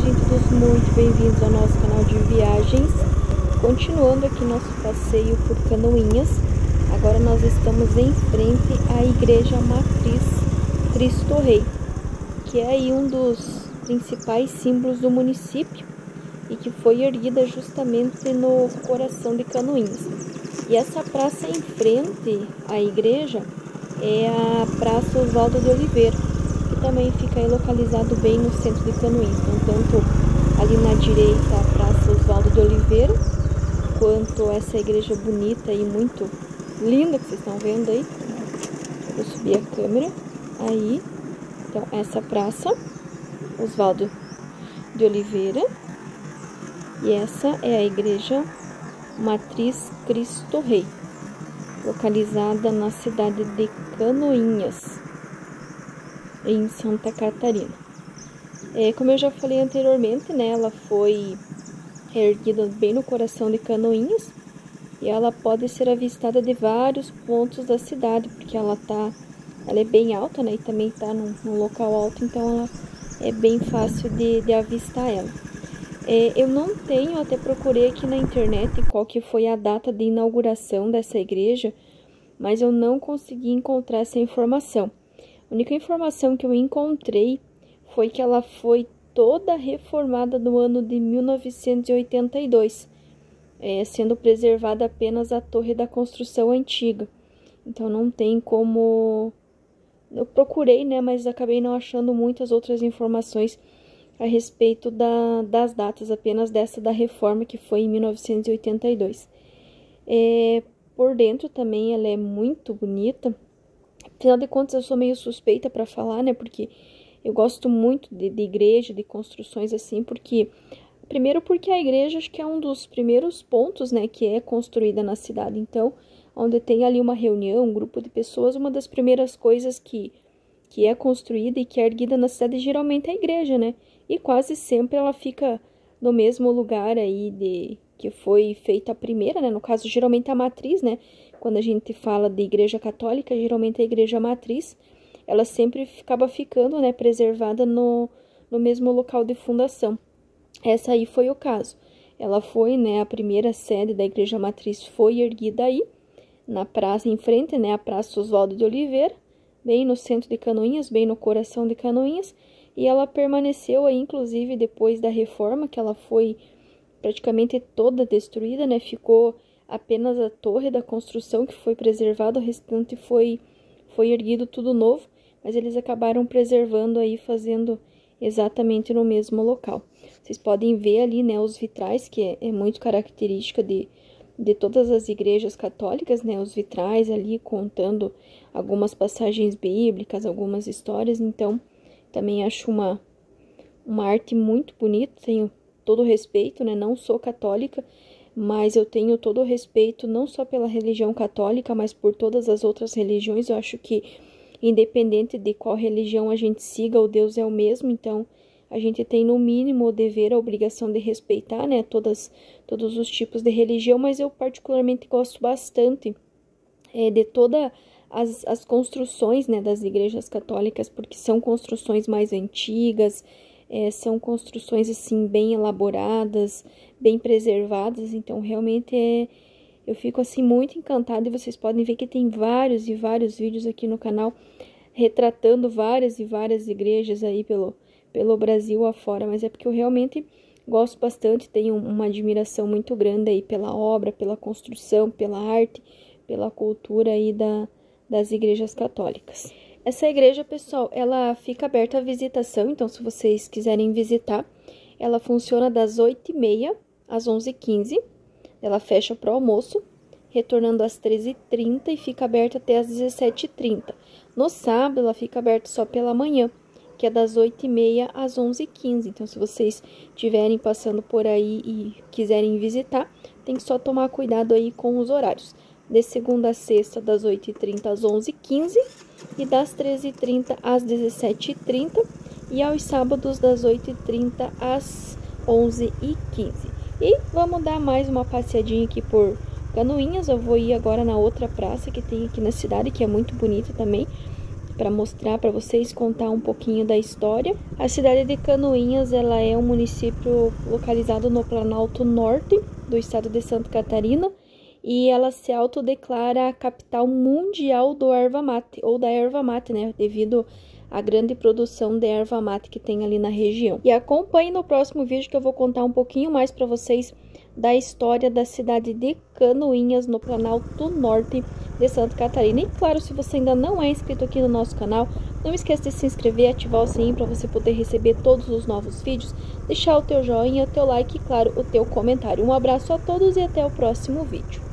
sejam todos muito bem-vindos ao nosso canal de viagens. Continuando aqui nosso passeio por Canoinhas. Agora nós estamos em frente à Igreja Matriz Cristo Rei, que é aí um dos principais símbolos do município e que foi erguida justamente no coração de Canoinhas. E essa praça em frente à igreja é a Praça Oswaldo de Oliveira, que também fica aí localizado bem no centro de Canoinhas. Então, tanto ali na direita a Praça Oswaldo de Oliveira, quanto essa igreja bonita e muito linda que vocês estão vendo aí. Vou subir a câmera aí. Então, essa praça Oswaldo de Oliveira, e essa é a Igreja Matriz Cristo Rei, localizada na cidade de Canoinhas, em Santa Catarina. Como eu já falei anteriormente, né, ela foi erguida bem no coração de Canoinhas, e ela pode ser avistada de vários pontos da cidade, porque ela é bem alta, né, e também está num local alto, então ela é bem fácil de avistar ela. Eu não tenho, até procurei aqui na internet qual que foi a data de inauguração dessa igreja, mas eu não consegui encontrar essa informação. A única informação que eu encontrei foi que ela foi toda reformada no ano de 1982, sendo preservada apenas a torre da construção antiga. Então não tem como... Eu procurei, né, mas acabei não achando muitas outras informações a respeito das datas, apenas dessa da reforma, que foi em 1982. Por dentro também ela é muito bonita. Afinal de contas, eu sou meio suspeita para falar, né, porque eu gosto muito de igreja, de construções assim, porque... Primeiro porque a igreja acho que é um dos primeiros pontos, né, que é construída na cidade. Então, onde tem ali uma reunião, um grupo de pessoas, uma das primeiras coisas que é construída e que é erguida na cidade geralmente é a igreja, né? E quase sempre ela fica no mesmo lugar aí que foi feita a primeira, né? No caso, geralmente a matriz, né? Quando a gente fala de igreja católica, geralmente a igreja matriz, ela sempre acaba ficando, né, preservada no mesmo local de fundação. Essa aí foi o caso. Ela foi, né, a primeira sede da igreja matriz foi erguida aí, na praça em frente, né, a Praça Oswaldo de Oliveira, bem no centro de Canoinhas, bem no coração de Canoinhas, e ela permaneceu aí, inclusive, depois da reforma, que ela foi praticamente toda destruída, né, ficou apenas a torre da construção que foi preservada, o restante foi erguido tudo novo, mas eles acabaram preservando aí, fazendo exatamente no mesmo local. Vocês podem ver ali, né, os vitrais, que é muito característica de todas as igrejas católicas, né, os vitrais ali contando algumas passagens bíblicas, algumas histórias. Então, também acho uma arte muito bonita, tenho todo o respeito, né, não sou católica, mas eu tenho todo o respeito não só pela religião católica, mas por todas as outras religiões. Eu acho que, independente de qual religião a gente siga, o Deus é o mesmo, então a gente tem no mínimo o dever, a obrigação de respeitar, né, todos os tipos de religião, mas eu particularmente gosto bastante de todas as construções, né, das igrejas católicas, porque são construções mais antigas, são construções assim bem elaboradas, bem preservadas, então realmente eu fico assim muito encantada, e vocês podem ver que tem vários e vários vídeos aqui no canal retratando várias e várias igrejas aí pelo Brasil afora, mas é porque eu realmente gosto bastante, tenho uma admiração muito grande aí pela obra, pela construção, pela arte, pela cultura aí das igrejas católicas. Essa igreja, pessoal, ela fica aberta à visitação, então se vocês quiserem visitar, ela funciona das 8h30 às 11h15, ela fecha para o almoço, retornando às 13h30 e fica aberta até às 17h30. No sábado, ela fica aberta só pela manhã, que é das 8h30 às 11h15. Então, se vocês estiverem passando por aí e quiserem visitar, tem que só tomar cuidado aí com os horários. De segunda a sexta, das 8h30 às 11h15 e das 13h30 às 17h30. E aos sábados, das 8h30 às 11h15. E vamos dar mais uma passeadinha aqui por Canoinhas. Eu vou ir agora na outra praça que tem aqui na cidade, que é muito bonita também. para mostrar para vocês, contar um pouquinho da história. A cidade de Canoinhas, ela é um município localizado no Planalto Norte do estado de Santa Catarina e ela se autodeclara a capital mundial do erva mate, ou da erva mate, né, devido à grande produção de erva mate que tem ali na região. E acompanhe no próximo vídeo que eu vou contar um pouquinho mais para vocês da história da cidade de Canoinhas, no Planalto Norte de Santa Catarina. E claro, se você ainda não é inscrito aqui no nosso canal, não esqueça de se inscrever e ativar o sininho para você poder receber todos os novos vídeos, deixar o teu joinha, o teu like e claro, o teu comentário. Um abraço a todos e até o próximo vídeo.